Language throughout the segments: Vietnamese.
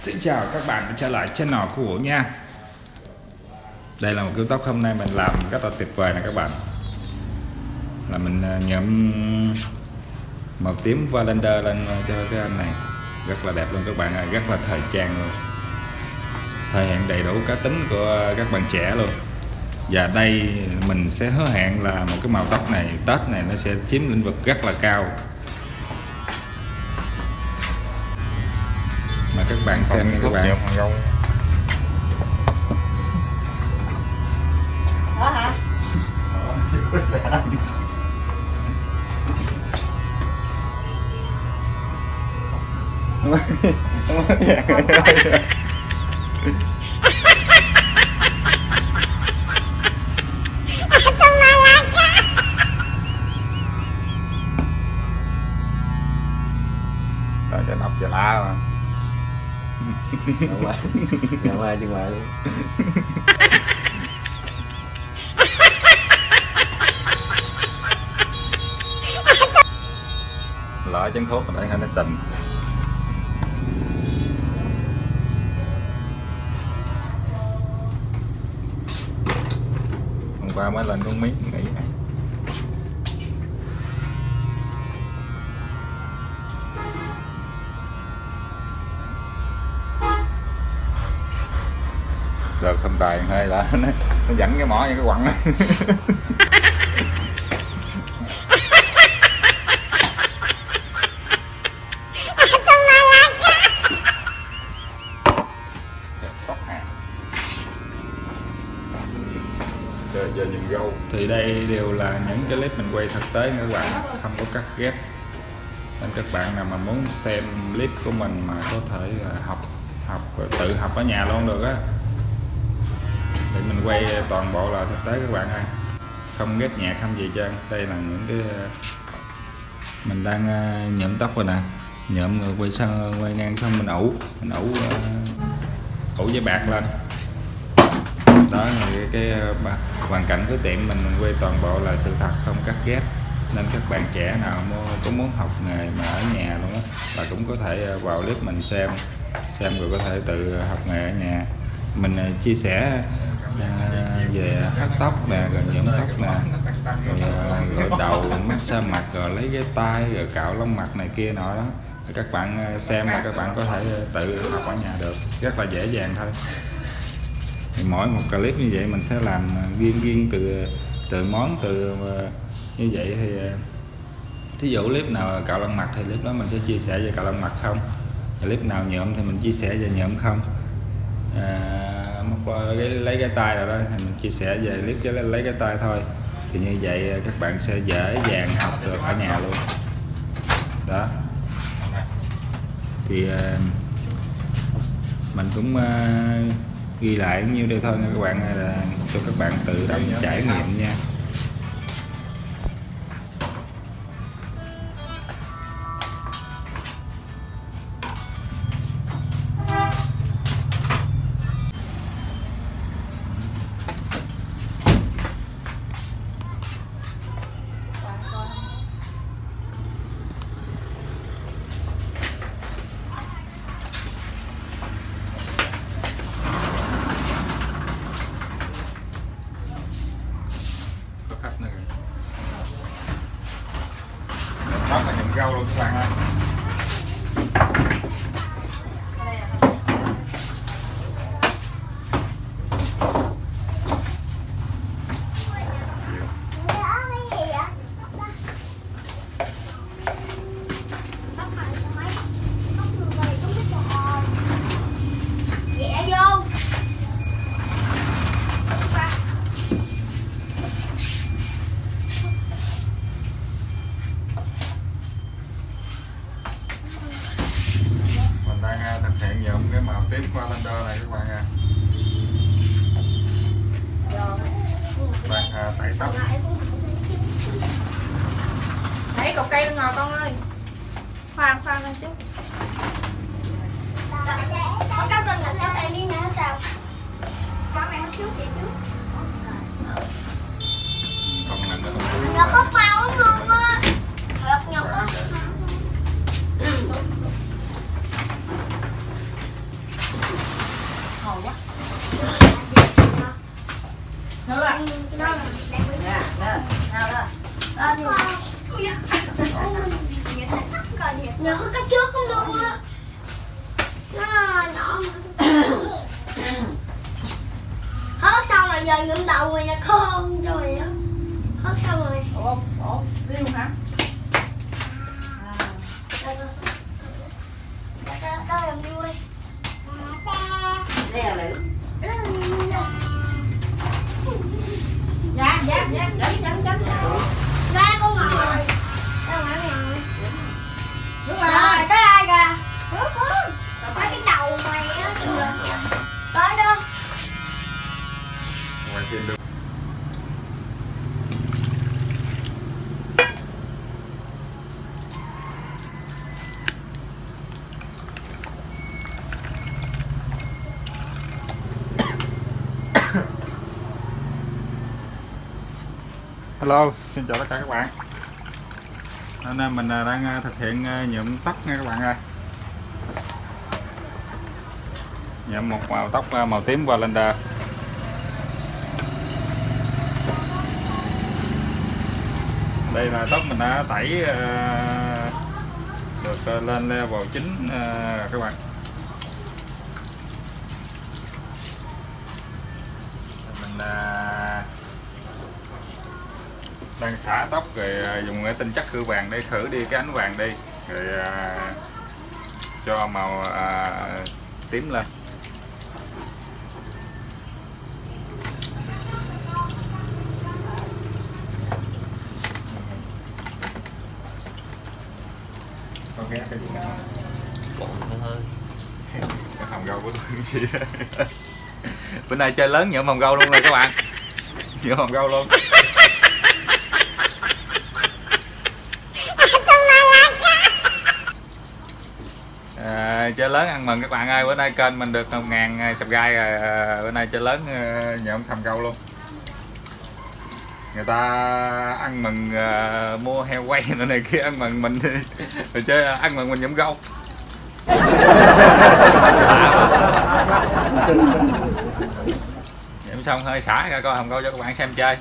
Xin chào các bạn đã trở lại channel của Vũ nha. Đây là một kiểu tóc hôm nay mình làm rất là tuyệt vời nè các bạn. Là mình nhuộm màu tím Valender lên cho cái anh này. Rất là đẹp luôn các bạn ơi, rất là thời trang luôn. Thể hiện đầy đủ cá tính của các bạn trẻ luôn. Và đây mình sẽ hứa hẹn là một cái màu tóc này, Tết này nó sẽ chiếm lĩnh vực rất là cao. Mà các bạn xem nha các bạn. Đó hả? Rồi cho nọc cho lá mà. Ngày mai chứ ngoài luôn. Loại chân thuốc để nó sình. Hôm qua mới lên con miếng nghỉ này. Rồi không tài hơi là nó dẫn cái mỏ như cái quặng. Giờ nhìn gâu. Thì đây đều là những cái clip mình quay thực tế nha các bạn, không có cắt ghép. Nên các bạn nào mà muốn xem clip của mình mà có thể tự học ở nhà luôn được á, thì mình quay toàn bộ là thực tế các bạn ơi, không ghép nhạc không gì trơn. Đây là những cái mình đang nhuộm tóc rồi nè, nhuộm rồi quay ngang xong mình ủ giấy bạc lên. Đó là cái hoàn cảnh của tiệm mình quay toàn bộ là sự thật, không cắt ghép. Nên các bạn trẻ nào có muốn học nghề mà ở nhà luôn á là cũng có thể vào clip mình xem rồi có thể tự học nghề ở nhà. Mình chia sẻ về hớt tóc nè, rồi nhuộm tóc nè, rồi đầu massage mặt, rồi lấy cái tay, rồi cạo lông mặt này kia nọ đó. Rồi các bạn xem là các bạn có thể tự học ở nhà được, rất là dễ dàng thôi. Thì mỗi một clip như vậy mình sẽ làm riêng từ món như vậy. Thì thí dụ clip nào cạo lông mặt thì clip đó mình sẽ chia sẻ về cạo lông mặt không, clip nào nhuộm thì mình chia sẻ về nhuộm không, lấy cái tay rồi đó thì mình chia sẻ về clip lấy cái tay thôi. Thì như vậy các bạn sẽ dễ dàng học được ở nhà luôn đó. Thì mình cũng ghi lại nhiêu đây thôi nha các bạn, là cho các bạn tự động trải nghiệm nha. Đó là nhìn rau luôn các bạn ơi. Thực hiện nhuộm cái màu tím Valender này các bạn nha. Đang tẩy tóc. Thấy cục cây ngồi con ơi. Khoan lên chút. Có các bạn làm cho tay đi nữa sao? Con này trước vậy trước. Không nằm ở trong Nó có bao lắm luôn á. Nhọc á. Nhờ có cái trước cũng luôn á. Nó nhỏ hớt xong rồi giờ ngụm đầu rồi nè con trời á. Hớt xong rồi. Ủa, đi luôn hả? Đó làm đi quay. Leo nữ. Dạ. Chấm. Ra con ngồi. Ra ngoài ngồi. Đúng Rồi, rồi. tới đây kìa. Thấy cái đầu mày á. Tới đó. Ngoài trên đường. Hello, xin chào tất cả các bạn. Hôm nay mình đang thực hiện nhuộm tóc nha các bạn ơi. Nhuộm một màu tóc màu tím qua Blender. Đây là tóc mình đã tẩy được lên level 9 các bạn. Mình đang xả tóc rồi dùng cái tinh chất khử vàng để khử đi cái ánh vàng đi rồi cho màu tím lên. Có ghé cái gì nào hơi cái hồng gâu của tôi gì đó. Bữa nay chơi lớn nhuộm hồng gâu luôn rồi các bạn, nhuộm hồng gâu luôn. Chơi lớn ăn mừng các bạn ơi, bữa nay kênh mình được 1000 subscribe rồi, bữa nay chơi lớn nhuộm hồng gâu luôn. Người ta ăn mừng mua heo quay này kia, ăn mừng mình rồi chơi ăn mừng mình nhuộm gâu. Nhuộm xong hơi xả ra coi hồng gâu cho các bạn xem chơi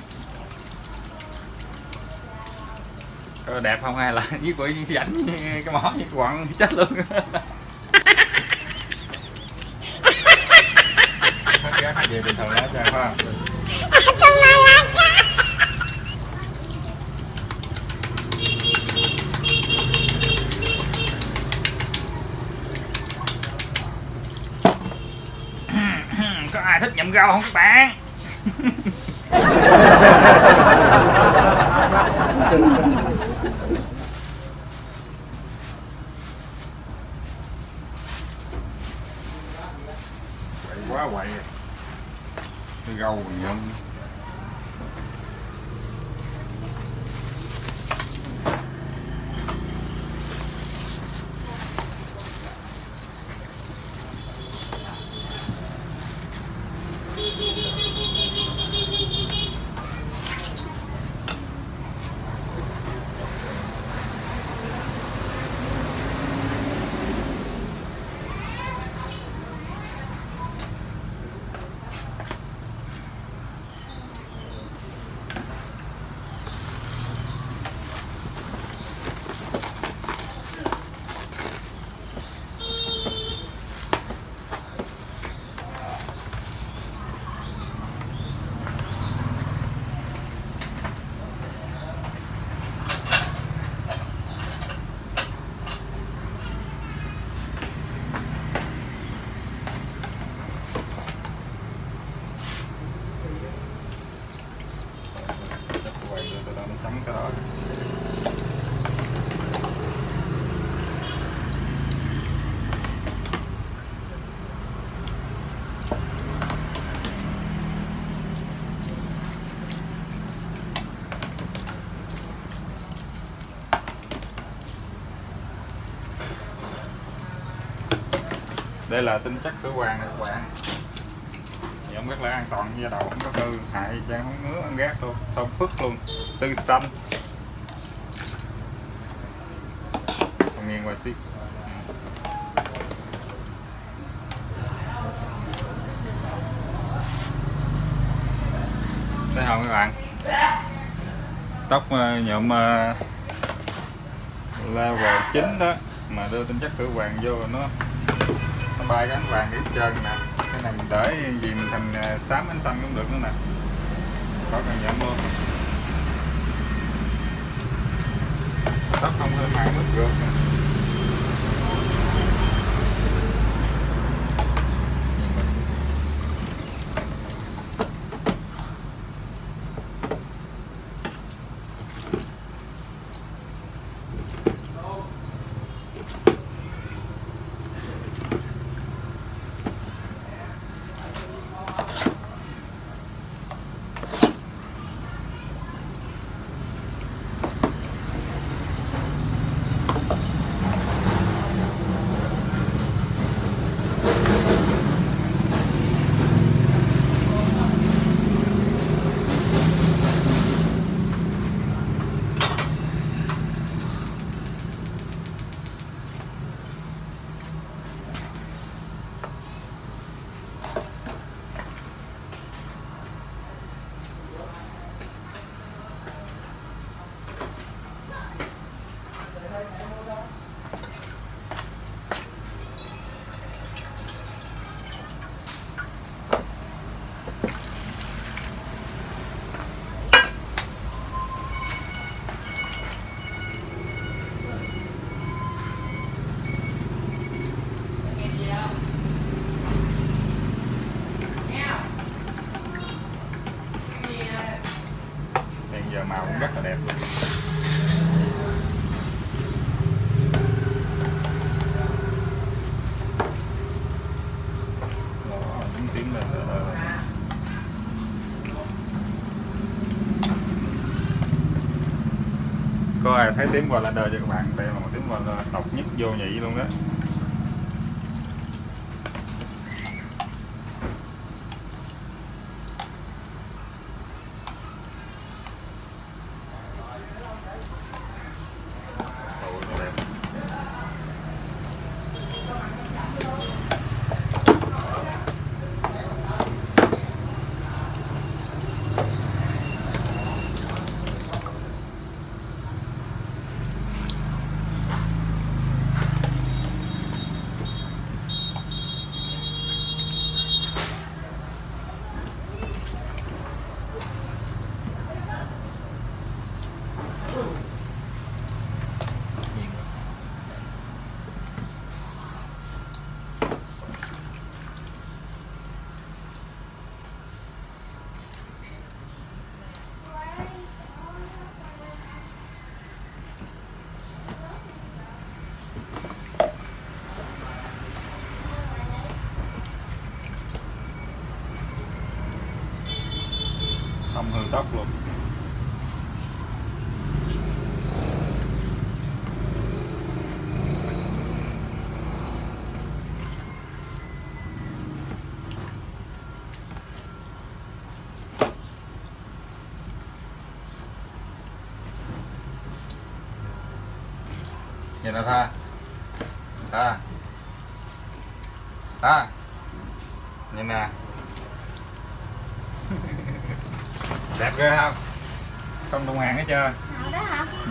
có đẹp không hay là với quỷ rảnh cái mỏ như quặng chết luôn. Hết về bình thường đó cho phải không? Có ai thích nhậm rau không các bạn? Quậy quá quậy cái rau mình nhận. Chấm cái đó. Đây là tinh chất khử quàng này các bạn. Nhuộm rất là an toàn, da đầu không có hư hại, da không ngứa, ăn gác luôn, thơm phức luôn, tươi xanh. Còn nghiêng qua xí. Thấy không các bạn? Tóc nhuộm level 9 đó. mà đưa tinh chất khử hoàng vô nó bay cái ánh vàng cái trơn nè. Cái này mình để gì mình thành xám ánh xanh cũng được nữa nè, có cần giảm luôn. Tóc không hơi mặn mất rượt nè. Giờ màu cũng rất là đẹp luôn. Đó, những tiếng lên có ai thấy tiếng qua lander cho các bạn, đây là một tiếng qua độc nhất vô nhị luôn đó. Không hư tóc luôn. Nhìn nào Tha. Tha. Tha. Nhìn nè. Đẹp ghê không? Không đụng hàng hết chưa? Nào đó hả? Ừ.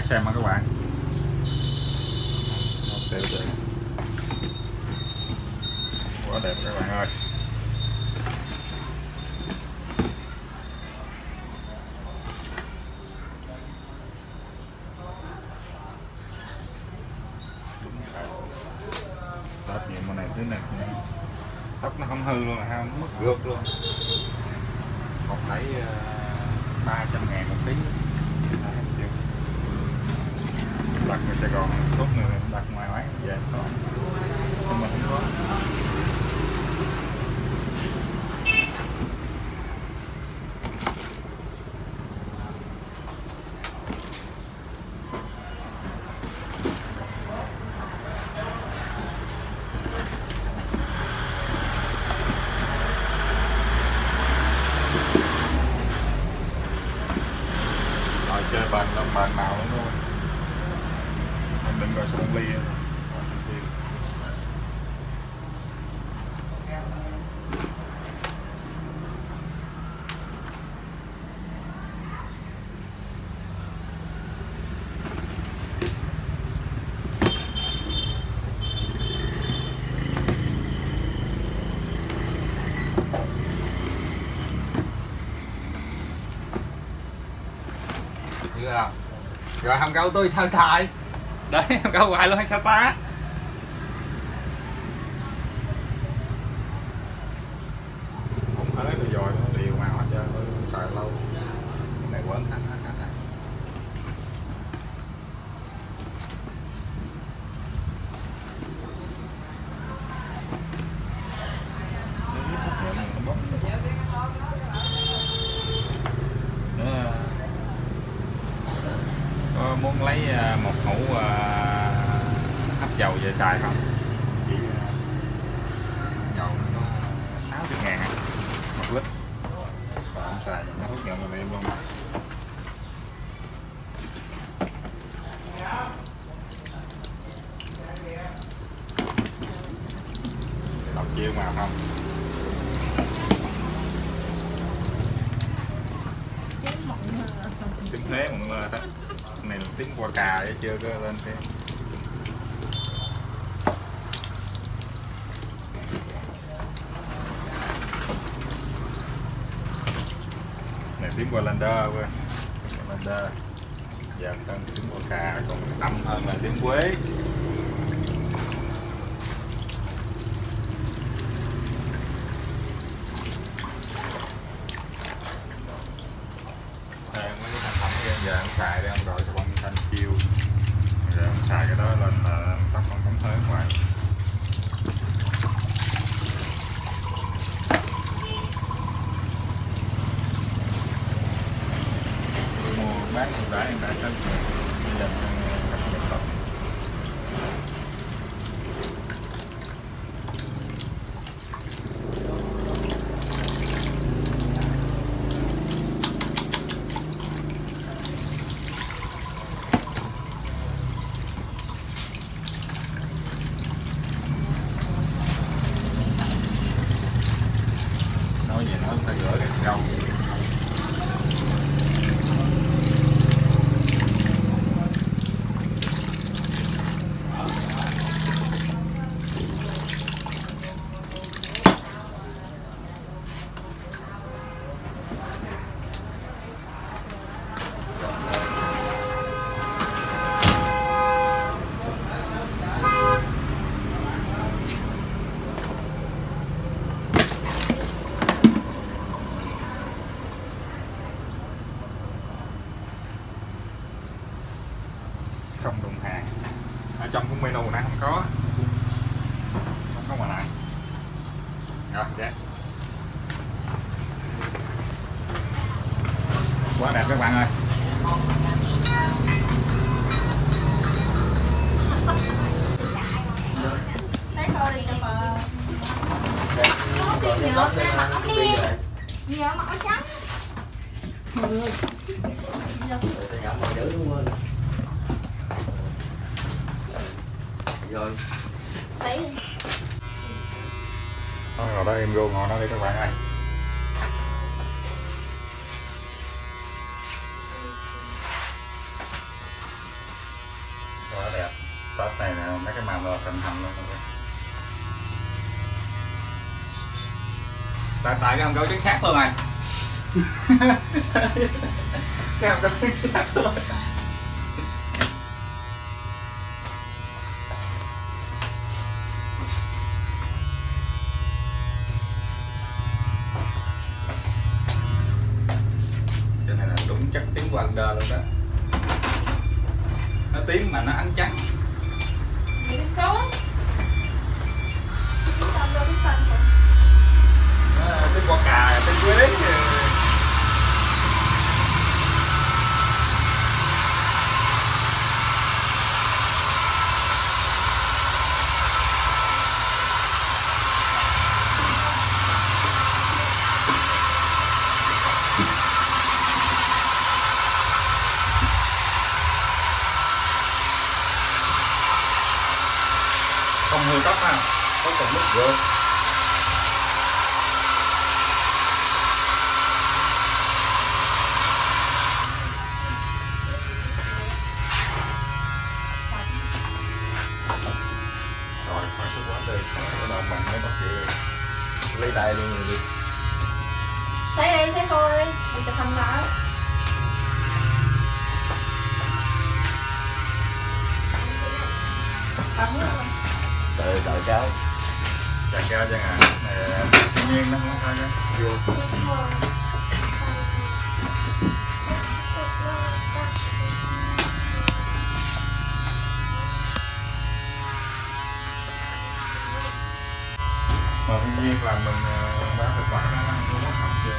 xem mà các bạn. Đẹp đẹp. Quá đẹp các bạn ơi. Tết nhiều mùa này thứ này tóc nó không hư luôn, là không mất gượt luôn. Một thấy 300.000 một ký. Đặt ở Sài Gòn tốt nữa, đặt ngoài quán về có, nhưng mà không có. Rồi chơi bàn lắm, bàn nào nữa luôn. Mình đừng gọi sông ly. Rồi không câu tôi sao trời. Đấy, không câu hoài luôn hay sao ta. Không phải tôi dòi nó liều màu hết trơn, tôi xài lâu. Cái này quên hết. Muốn lấy một hũ hấp dầu về xài không? Chỉ dầu nó có 60.000 một lít. Và không xài nó hút nhận là em luôn. Đọc chiêu mà không? Tiếng Huế mọi người đó. Này là tiếng qua cà chứ chưa có lên thêm. Này tiếng qua lander quên. Lander. Giờ hơn tiếng qua cà còn đậm hơn là tiếng Quế. Mấy cái sản phẩm kia giờ em xài đây, em gọi cho bông xanh chiêu. Giờ em xài cái đó lên là tóc không thấm thới ngoài. Tôi mua bán ưu đãi hiện tại trên dành cho khách nhập khẩu. Nói gì nó phải rửa cái rau. Không đụng hàng. Ở trong cái menu này không có mà này. Rồi, dạ. Quá đẹp các bạn ơi. Thấy thôi đi đâu mà. Nhớ mặt ốc đi. Nhớ mặt ốc trắng. Tôi nhẩm mà giữ đúng không? Rồi. Sấy đi. Ngồi đó em vô ngồi đó đi các bạn ơi. Tết này nè, mấy cái mầm là thành hành luôn. Tại cái hầm gấu chính xác luôn rồi. Cái hầm gấu chính xác luôn. Cái này là đúng chắc tiếng Wonder luôn đó. Nó tím mà nó ánh trắng. Vậy đi có. Không đâu biết xanh rồi. Cái quả cà, cái quế. Không hư tóc ha, có còn mức rượt. Rồi, khỏi số quá đi, cái đầu bằng mấy bác sĩ lấy tay luôn rồi đi. Sấy đi, sấy khô đi, mìnhจะทำร้าย tắm nước rồi. Đợi cháu. Chà cao chẳng hạn, này tự nhiên nó không phải cái vô. Mà tự nhiên là mình bán thực phẩm nó không có học chưa.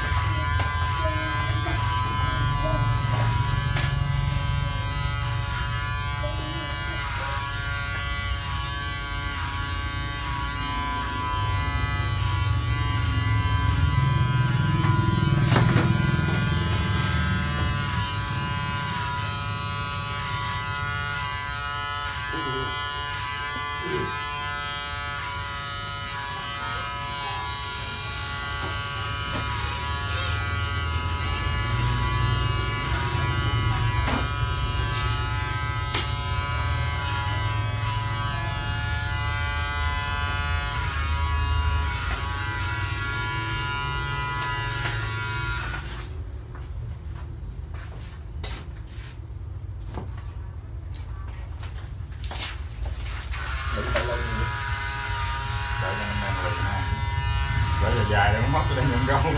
Đợi cho năm nay lì ha. Đợi giờ dài để nó mất cái nhận gâu.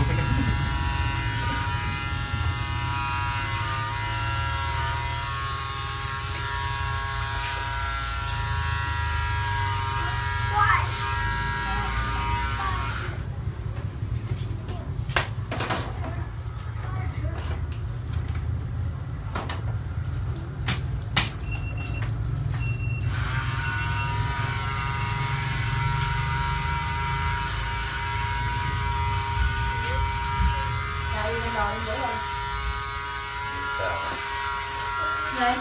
Rồi, bữa rồi. Sao? Đây.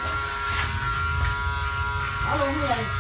Bỏ luôn cái gì?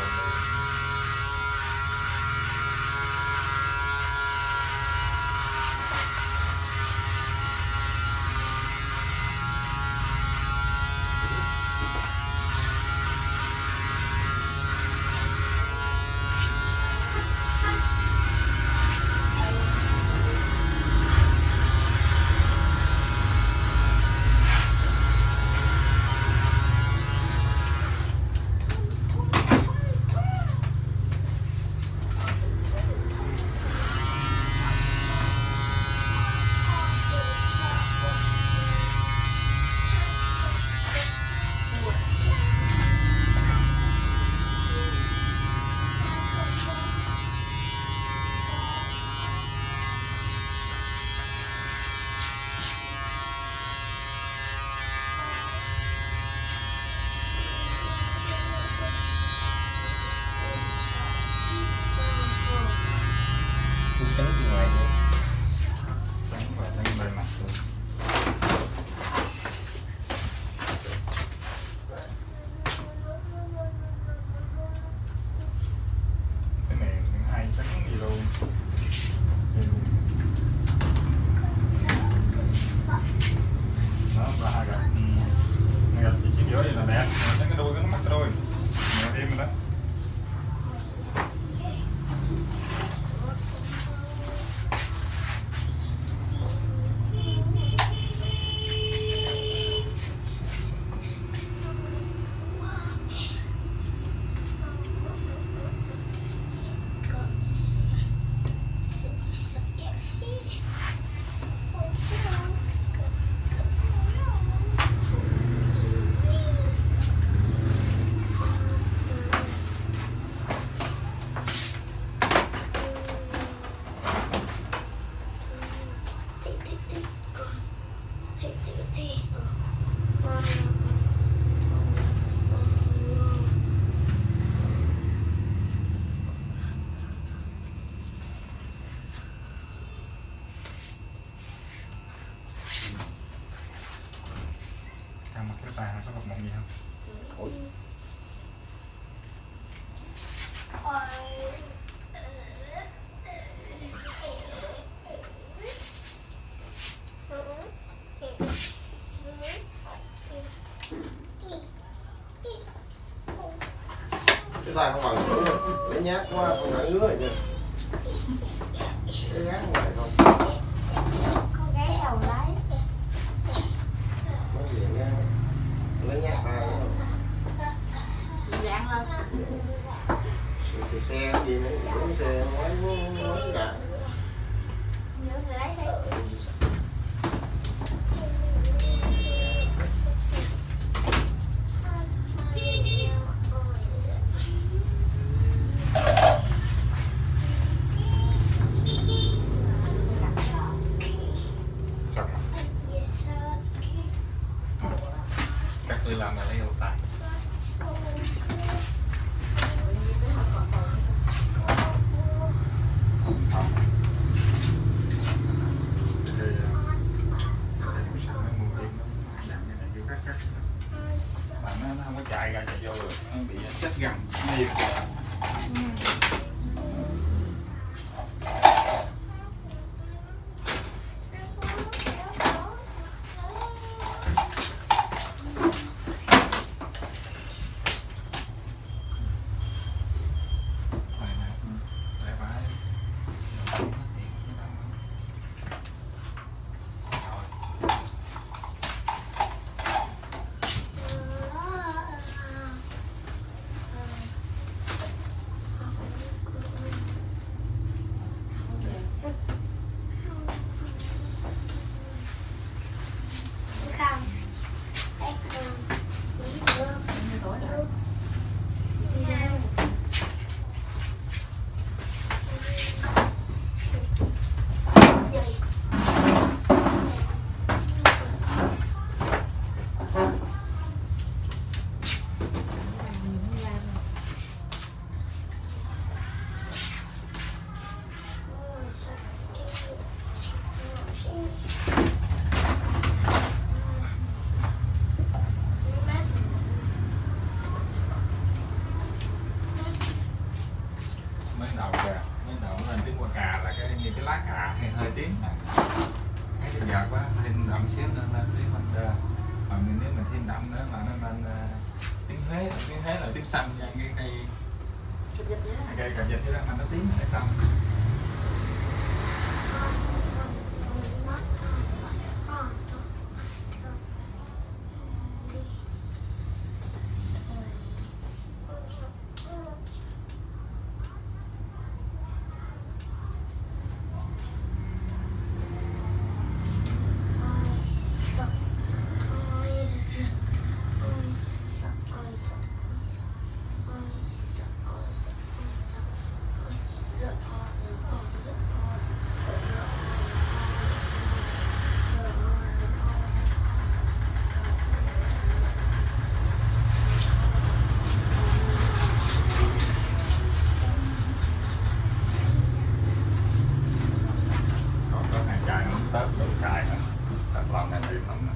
Trắng bên ngoài nữa. Trắng và trắng bề mặt luôn. Cái này hai trắng gì luôn. Đó là hai gạch. Hai gạch chính giữa vậy là đẹp. Trắng cái đuôi, cái mắt cái đuôi. Thêm tay không bằng xuống đâu. Lấy nhát quá không nãy ngứa rồi nha. Cái gán ngoài không. Con gái đầu đấy. Nói gì nha. Lấy nhát tay đó. Dạng lên. Xe gì nữa, đúng xe mới đã. Nhớ người lấy đi. Cắt tôi làm là lấy đầu tay. Nó không có chạy ra chạy vô được, nó bị chết gầm nhiều. Không. Em không. Nhiêu tuổi rồi? Mới đầu kìa, mới đầu nó lên tiếng qua cà là cái như cái lá cà hay hơi tím nè. Cái bây giờ quá thêm đậm xíu nên lên tiếng mình đơ. Còn nếu mình thêm đậm nữa là nó lên tiếng Huế là tiếng xanh nha, cái cây cà vịt đó mà nó tím lại xanh. Tết đủ xài nữa, Tết lòng này điểm lắm nè.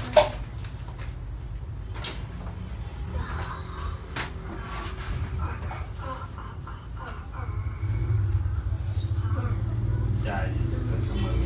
Chai gì cảm ơn.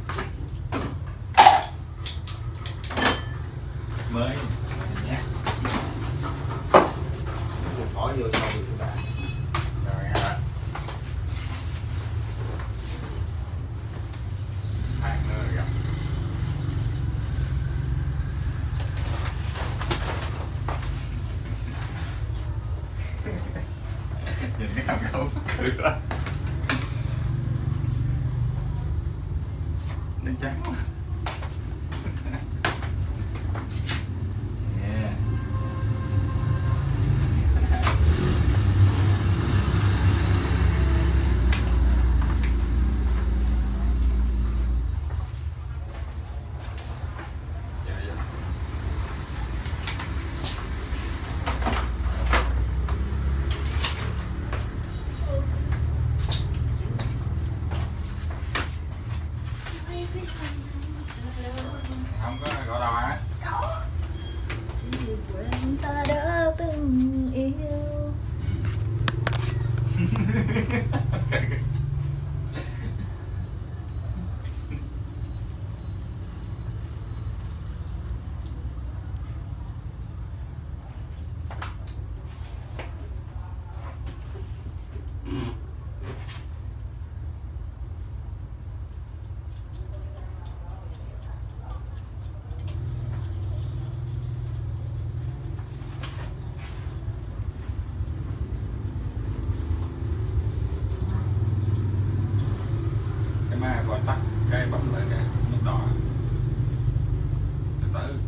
mới nhát bỏ vô xong rồi chúng ta rồi nghe bạn hai nữa rồi gặp nhìn cái hàm khẩu cười lắm nó trắng quá. Yeah. Dạ, dạ. Không có gõ đò á. Xin quên ta đã từng yêu. Cái má còn tắt cái bấm lại cái nút đỏ từ từ.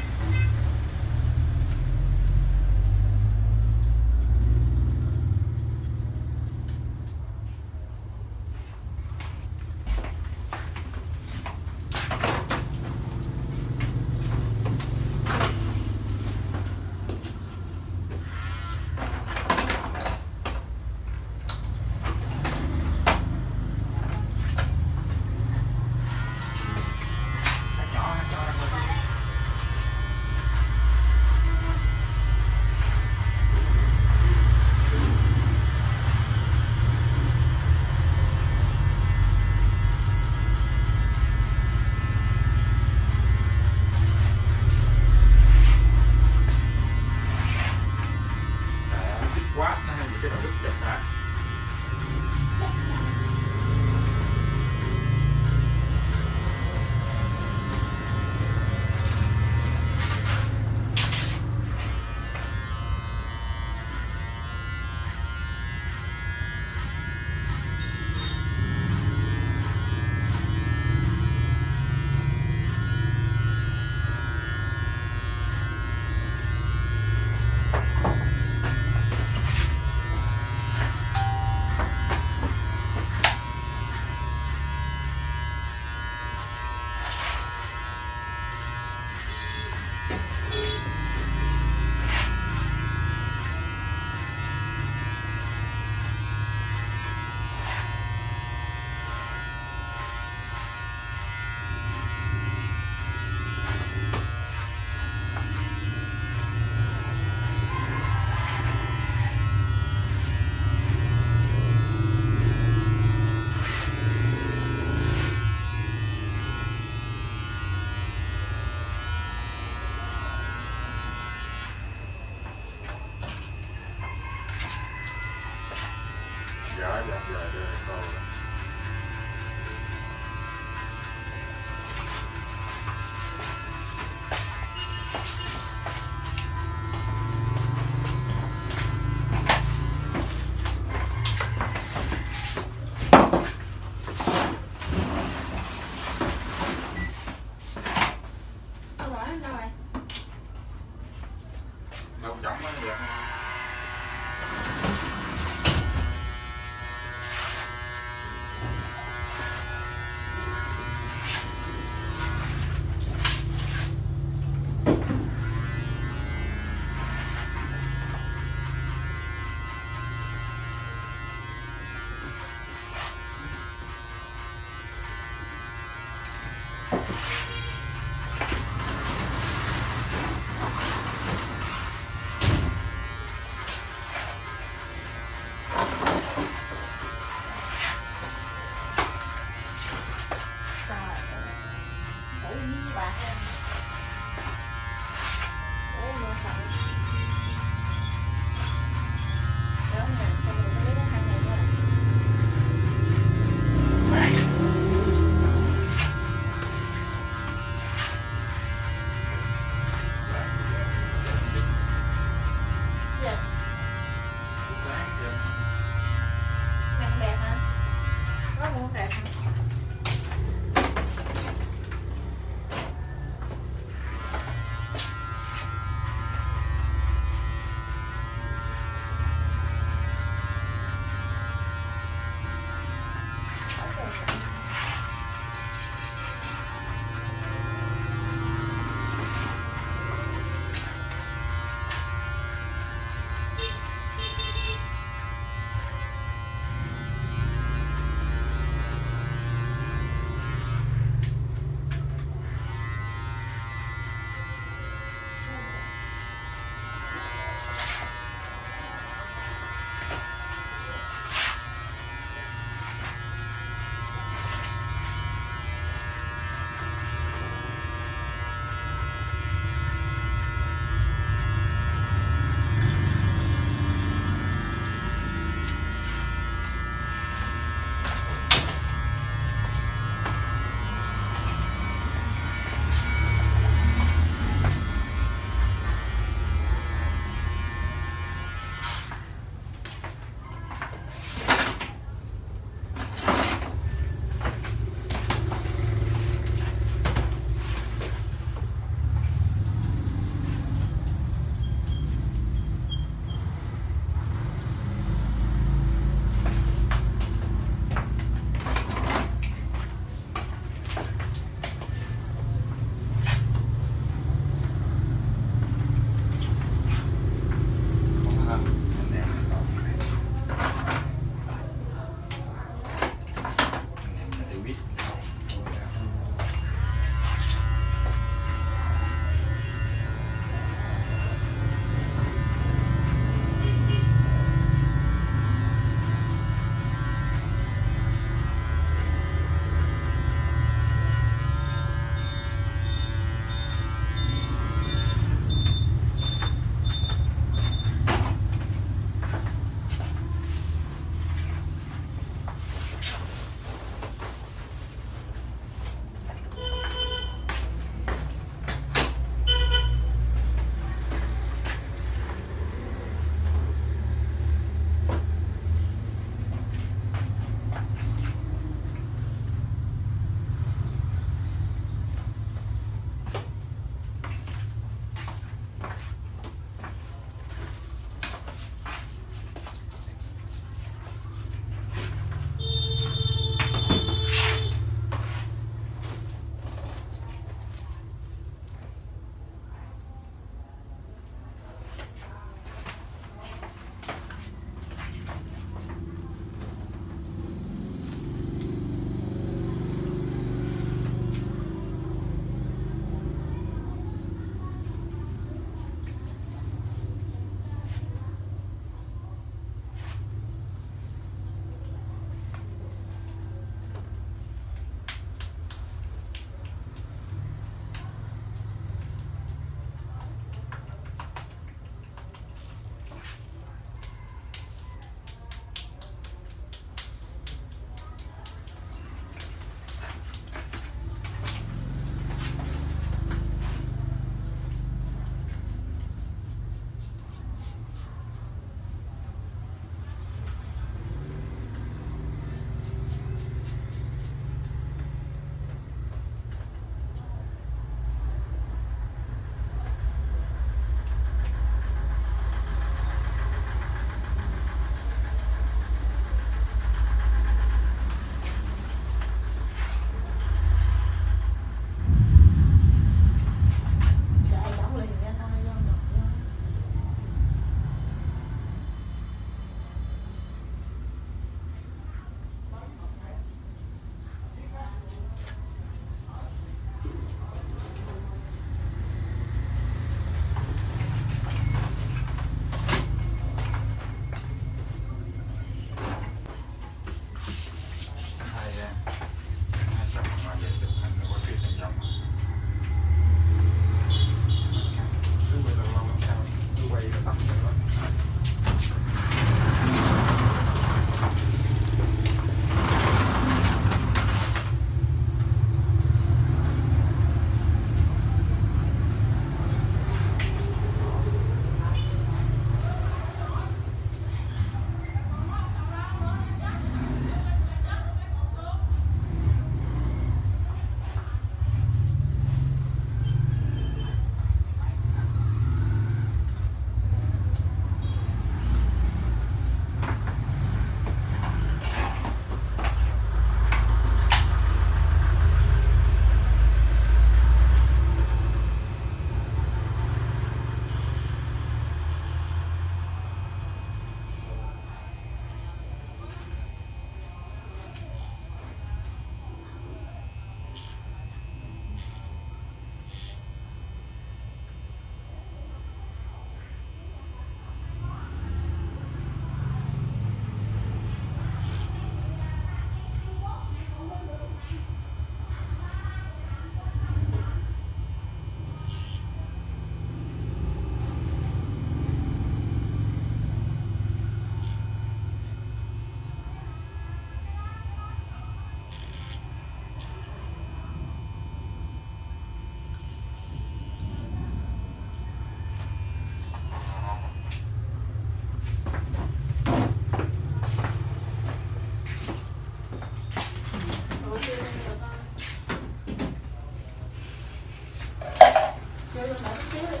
Vô đợi chút xíu đi.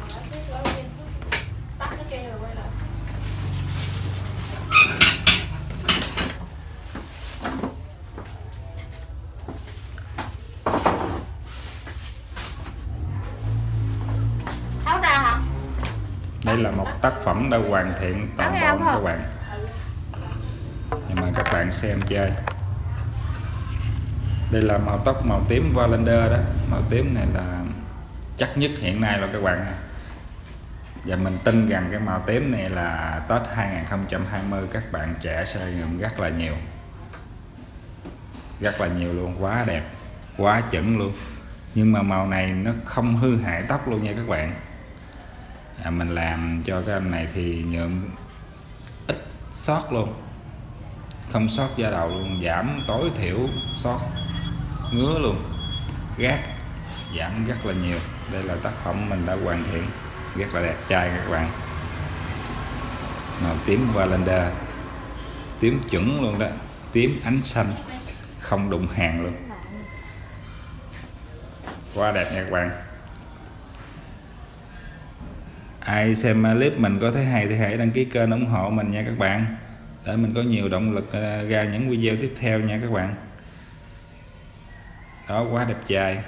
Tắt cái kia rồi quay lại. Tháo ra hả? Đây là một tác phẩm đã hoàn thiện toàn bộ các bạn. Nhưng mà các bạn xem chơi. Đây là màu tóc màu tím Valander đó. Màu tím này là chắc nhất hiện nay rồi các bạn. Và mình tin rằng cái màu tím này là Tết 2020 các bạn trẻ sẽ nhuộm rất là nhiều. Rất là nhiều luôn, quá đẹp, quá chuẩn luôn. Nhưng mà màu này nó không hư hại tóc luôn nha các bạn. Mình làm cho cái anh này thì nhuộm ít sót luôn, không sót da đầu luôn, giảm tối thiểu sót ngứa luôn, gác giảm rất là nhiều. Đây là tác phẩm mình đã hoàn thiện, rất là đẹp trai các bạn. Màu tím Valander, tím chuẩn luôn đó, tím ánh xanh, không đụng hàng luôn, quá đẹp nha các bạn. Ai xem clip mình có thấy hay thì hãy đăng ký kênh ủng hộ mình nha các bạn, để mình có nhiều động lực ra những video tiếp theo nha các bạn. Đó, quá đẹp trai.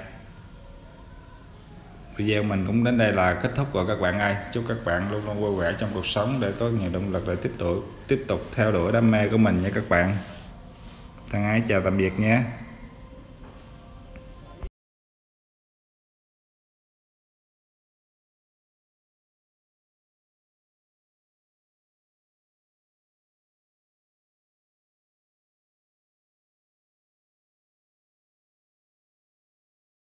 Video mình cũng đến đây là kết thúc rồi các bạn ơi. Chúc các bạn luôn luôn vui vẻ trong cuộc sống để có nhiều động lực để tiếp tục theo đuổi đam mê của mình nha các bạn. Thân ái chào tạm biệt nhé.